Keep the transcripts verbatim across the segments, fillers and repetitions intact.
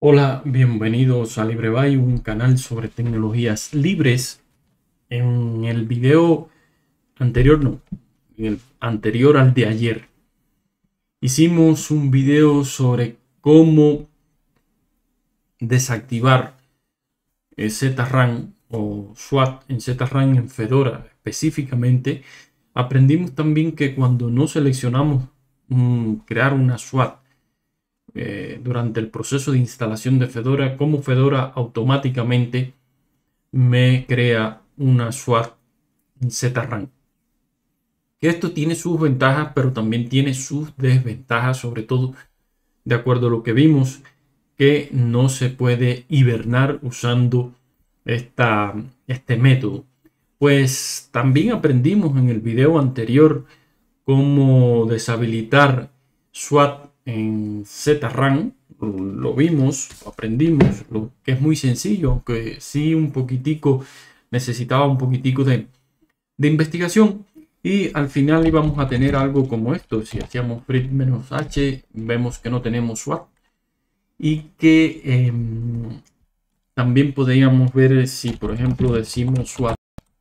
Hola, bienvenidos a LibreBay, un canal sobre tecnologías libres. En el video anterior, no, en el anterior al de ayer, hicimos un video sobre cómo desactivar el Z-RAM o SWAT en Z-RAM en Fedora específicamente. Aprendimos también que cuando no seleccionamos mm, crear una SWAT eh, durante el proceso de instalación de Fedora, como Fedora automáticamente me crea una SWAT en Z-RAM. Que esto tiene sus ventajas, pero también tiene sus desventajas, sobre todo de acuerdo a lo que vimos, que no se puede hibernar usando esta, este método. Pues también aprendimos en el video anterior cómo deshabilitar SWAT en Z-RAM. Lo vimos, aprendimos, lo que es muy sencillo, aunque sí un poquitico necesitaba un poquitico de, de investigación. Y al final íbamos a tener algo como esto. Si hacíamos frit-h, vemos que no tenemos SWAT. Y que eh, también podríamos ver si, por ejemplo, decimos SWAT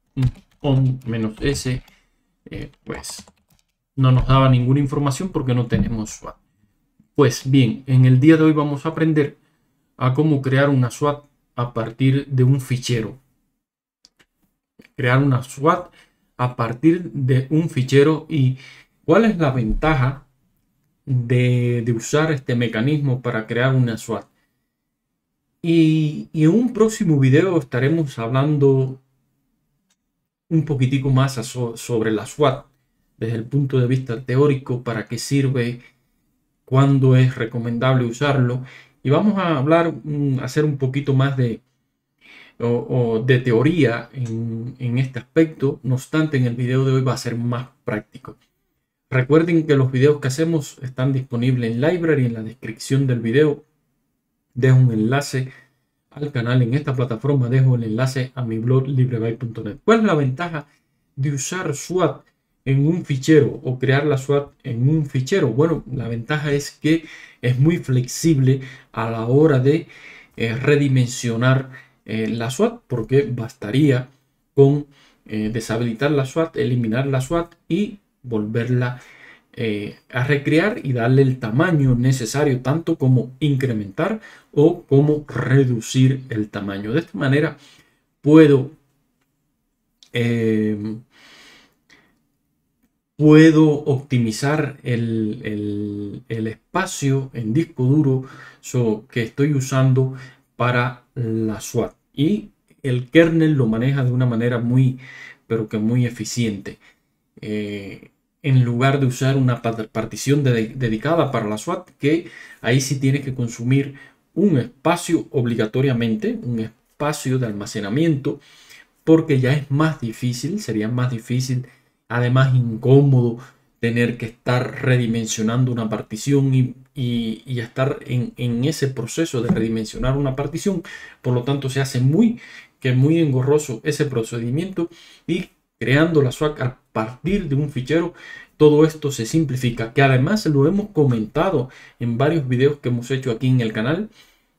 on-s, eh, pues no nos daba ninguna información porque no tenemos SWAT. Pues bien, en el día de hoy vamos a aprender a cómo crear una SWAT a partir de un fichero. Crear una SWAT a partir de un fichero y cuál es la ventaja de, de usar este mecanismo para crear una SWAT. Y, y en un próximo video estaremos hablando un poquitico más so, sobre la SWAT desde el punto de vista teórico, para qué sirve, cuándo es recomendable usarlo. Y vamos a hablar, hacer un poquito más de, o, o de teoría en, en este aspecto. No obstante, en el video de hoy va a ser más práctico. Recuerden que los videos que hacemos están disponibles en Library. En la descripción del video dejo un enlace al canal. En esta plataforma dejo el enlace a mi blog libreby punto net. ¿Cuál es la ventaja de usar SWAT en un fichero o crear la SWAT en un fichero? Bueno, la ventaja es que es muy flexible a la hora de eh, redimensionar eh, la SWAT, porque bastaría con eh, deshabilitar la SWAT, eliminar la SWAT y volverla eh, a recrear y darle el tamaño necesario, tanto como incrementar o como reducir el tamaño. De esta manera puedo eh, puedo optimizar el, el, el espacio en disco duro so, que estoy usando para la SWAT, y el kernel lo maneja de una manera muy, pero que muy eficiente. Eh, en lugar de usar una partición de, dedicada para la SWAT, que ahí sí tiene que consumir un espacio obligatoriamente, un espacio de almacenamiento, porque ya es más difícil, sería más difícil, además incómodo, tener que estar redimensionando una partición y, y, y estar en, en ese proceso de redimensionar una partición. Por lo tanto, se hace muy, que muy engorroso ese procedimiento, y creando la SWAT a partir de un fichero, todo esto se simplifica, que además lo hemos comentado en varios videos que hemos hecho aquí en el canal.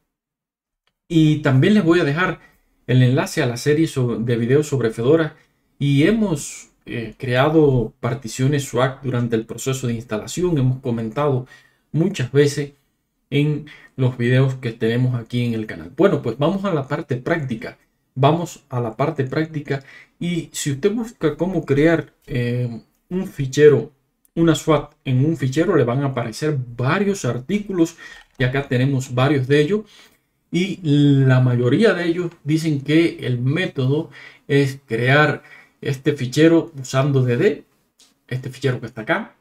Y también les voy a dejar el enlace a la serie de videos sobre Fedora, y hemos eh, creado particiones SWAT durante el proceso de instalación. Hemos comentado muchas veces en los videos que tenemos aquí en el canal. Bueno, pues vamos a la parte práctica. Vamos a la parte práctica y si usted busca cómo crear eh, un fichero, una SWAT en un fichero, le van a aparecer varios artículos y acá tenemos varios de ellos. Y la mayoría de ellos dicen que el método es crear este fichero usando D D, este fichero que está acá,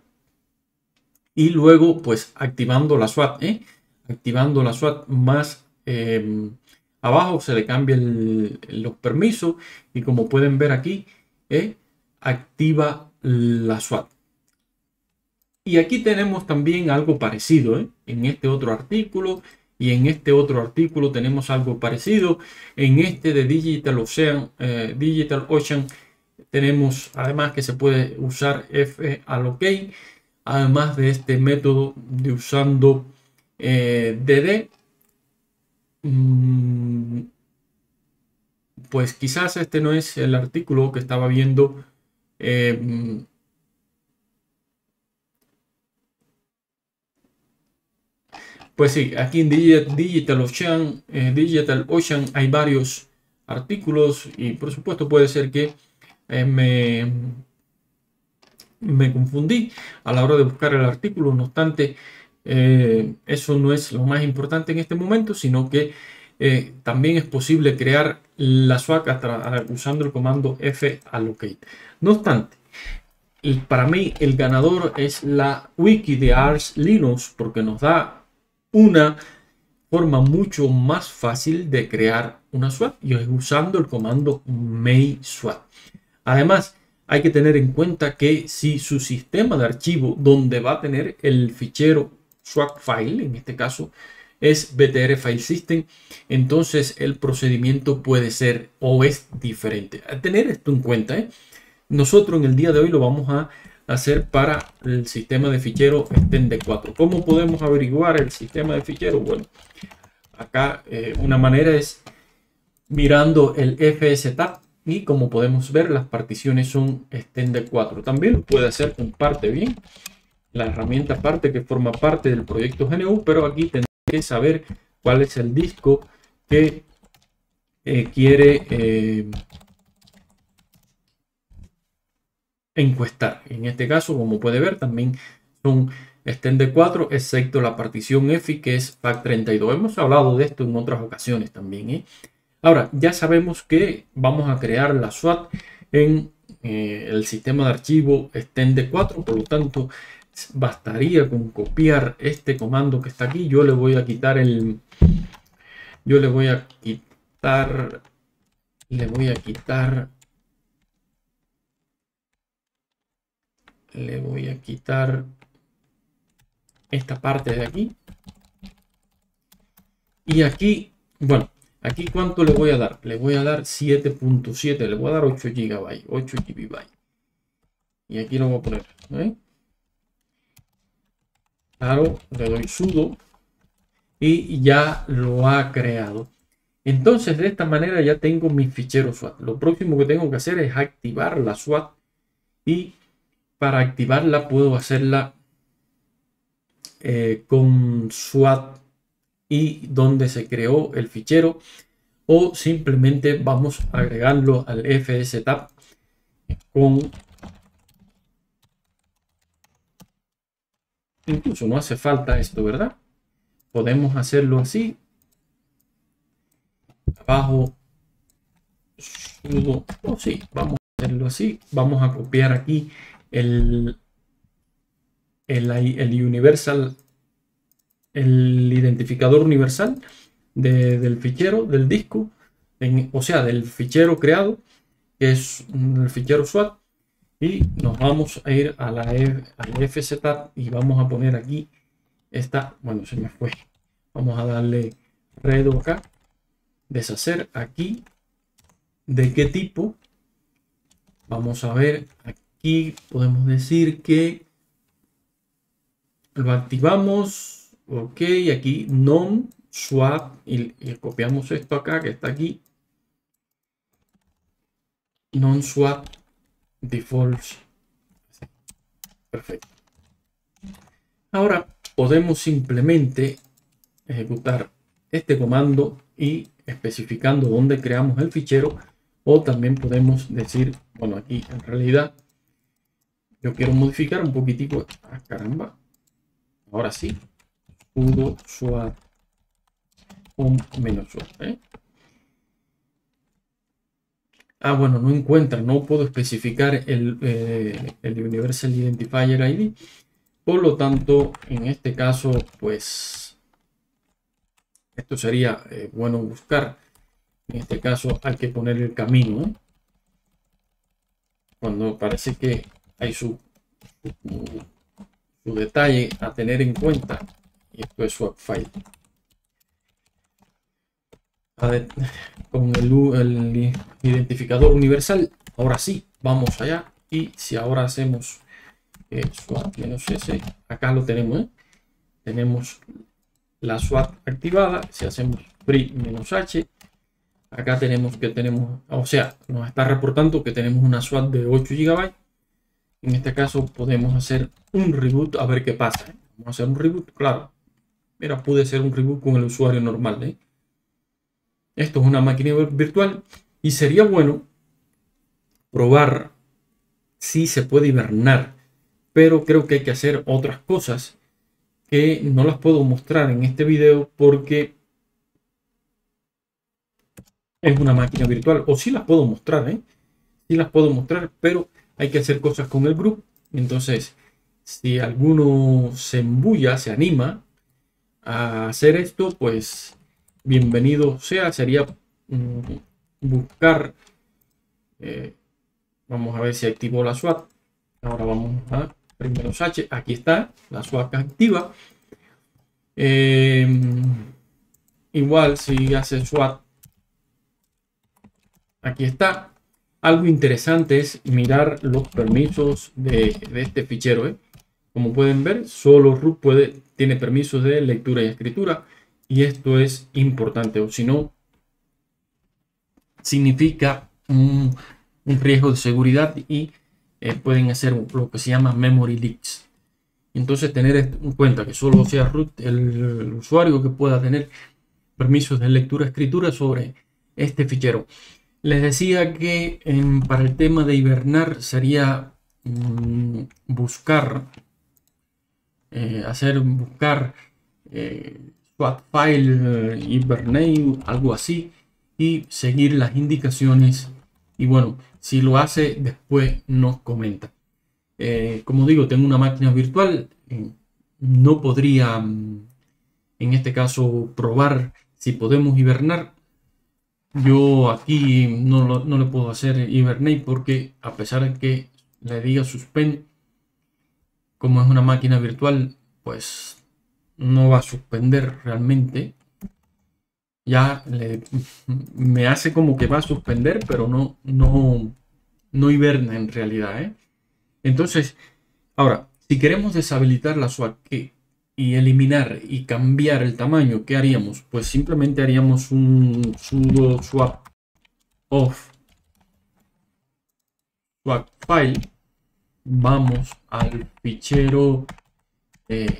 y luego pues activando la SWAT, ¿eh? activando la SWAT más eh, abajo se le cambia el, los permisos, y como pueden ver aquí, ¿eh? activa la SWAT. Y aquí tenemos también algo parecido, ¿eh? en este otro artículo. Y en este otro artículo tenemos algo parecido. En este de DigitalOcean, eh, DigitalOcean tenemos además que se puede usar fallocate. Además de este método de usando eh, D D. mm, pues quizás este no es el artículo que estaba viendo. eh, Pues sí, aquí en Digi- Digital Ocean, eh, Digital Ocean hay varios artículos y por supuesto puede ser que eh, me, me confundí a la hora de buscar el artículo. No obstante, eh, eso no es lo más importante en este momento, sino que eh, también es posible crear la SWAT a tra- usando el comando fallocate. No obstante, y para mí el ganador es la wiki de Ars Linux porque nos da una forma mucho más fácil de crear una SWAT y es usando el comando make SWAT. Además, hay que tener en cuenta que si su sistema de archivo donde va a tener el fichero SWAT file, en este caso es B T R File System, entonces el procedimiento puede ser o es diferente. A tener esto en cuenta, ¿eh? Nosotros en el día de hoy lo vamos a hacer para el sistema de fichero extend cuatro. ¿Cómo podemos averiguar el sistema de fichero? Bueno, acá eh, una manera es mirando el fstab y como podemos ver las particiones son extend cuatro. También lo puede hacer con parte bien, la herramienta parte que forma parte del proyecto G N U, pero aquí tendrá que saber cuál es el disco que eh, quiere eh, encuestar. En este caso, como puede ver, también son extend cuatro, excepto la partición E F I, que es FAT treinta y dos. Hemos hablado de esto en otras ocasiones también, ¿eh? Ahora, ya sabemos que vamos a crear la SWAT en eh, el sistema de archivo extend cuatro, por lo tanto, bastaría con copiar este comando que está aquí. Yo le voy a quitar el... Yo le voy a quitar... Le voy a quitar... Le voy a quitar esta parte de aquí. Y aquí, bueno, aquí cuánto le voy a dar. Le voy a dar siete punto siete, le voy a dar ocho gigabytes, ocho gigabytes. Y aquí lo voy a poner, ¿eh? Claro, le doy sudo y ya lo ha creado. Entonces, de esta manera ya tengo mi fichero SWAT. Lo próximo que tengo que hacer es activar la SWAT y para activarla puedo hacerla eh, con SWAT y donde se creó el fichero, o simplemente vamos a agregarlo al fstab con, incluso no hace falta esto, ¿verdad? Podemos hacerlo así, abajo sudo, o sí, vamos a hacerlo así, vamos a copiar aquí el, el, el universal, el identificador universal de, del fichero, del disco, en, o sea, del fichero creado, que es el fichero SWAT, y nos vamos a ir a la al fstab y vamos a poner aquí esta, bueno, se me fue, vamos a darle redo acá, deshacer aquí, de qué tipo, vamos a ver, aquí podemos decir que lo activamos, ok, aquí non swap y, y copiamos esto acá que está aquí, non swap defaults, perfecto. Ahora podemos simplemente ejecutar este comando y especificando dónde creamos el fichero, o también podemos decir, bueno, aquí en realidad yo quiero modificar un poquitico, ah, caramba, ahora sí, sudo swap un menos swap, ¿eh? Ah, bueno, no encuentra, no puedo especificar el, eh, el Universal Identifier I D, por lo tanto, en este caso, pues esto sería eh, bueno buscar. En este caso hay que poner el camino, ¿eh? Cuando parece que hay su, su, su detalle a tener en cuenta, y esto es swap file. Ver, con el, el identificador universal, ahora sí, vamos allá, y si ahora hacemos eh, swap menos s, acá lo tenemos, ¿eh? Tenemos la SWAT activada. Si hacemos free menos h. Acá tenemos que tenemos, o sea, nos está reportando que tenemos una SWAT de ocho gigabytes. En este caso podemos hacer un reboot a ver qué pasa. Vamos a hacer un reboot, claro. Mira, pude hacer un reboot con el usuario normal, ¿eh? Esto es una máquina virtual y sería bueno probar si se puede hibernar, pero creo que hay que hacer otras cosas que no las puedo mostrar en este video porque es una máquina virtual, o sí las puedo mostrar, ¿eh? Sí las puedo mostrar, pero hay que hacer cosas con el grupo. Entonces, si alguno se embulla, se anima a hacer esto, pues bienvenido sea. Sería mm, buscar, eh, vamos a ver si activó la SWAT. Ahora vamos a primero H, aquí está la SWAT activa. Eh, igual si hace SWAT, aquí está. Algo interesante es mirar los permisos de, de este fichero, ¿eh? Como pueden ver, solo root puede, tiene permisos de lectura y escritura, y esto es importante, o si no, significa un, un riesgo de seguridad y eh, pueden hacer lo que se llama memory leaks. Entonces, tener en cuenta que solo sea root el, el usuario que pueda tener permisos de lectura y escritura sobre este fichero. Les decía que en, para el tema de hibernar sería mmm, buscar, eh, hacer buscar eh, swap file, eh, hibernate, algo así, y seguir las indicaciones. Y bueno, si lo hace, después nos comenta. Eh, como digo, tengo una máquina virtual, eh, no podría, en este caso, probar si podemos hibernar. Yo aquí no, lo, no le puedo hacer hibernate porque a pesar de que le diga suspend, como es una máquina virtual, pues no va a suspender realmente. Ya le, me hace como que va a suspender, pero no, no, no hiberna en realidad, ¿eh? Entonces, ahora, si queremos deshabilitar la SWAT y eliminar y cambiar el tamaño, ¿qué haríamos? Pues simplemente haríamos un sudo swap of swap file. Vamos al fichero eh,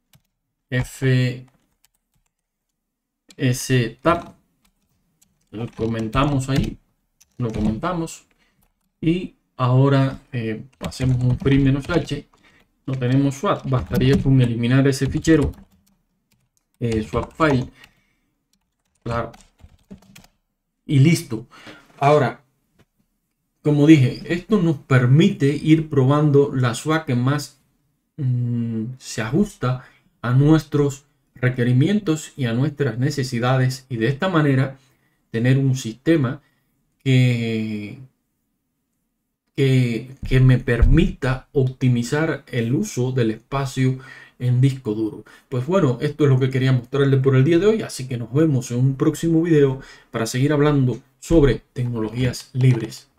fstab, lo comentamos ahí, lo comentamos y ahora eh, hacemos un free menos h. No tenemos SWAT, bastaría con eliminar ese fichero eh, swap file, claro, y listo. Ahora, como dije, esto nos permite ir probando la SWAT que más mmm, se ajusta a nuestros requerimientos y a nuestras necesidades, y de esta manera tener un sistema que Que, que me permita optimizar el uso del espacio en disco duro. Pues bueno, esto es lo que quería mostrarles por el día de hoy, así que nos vemos en un próximo video para seguir hablando sobre tecnologías libres.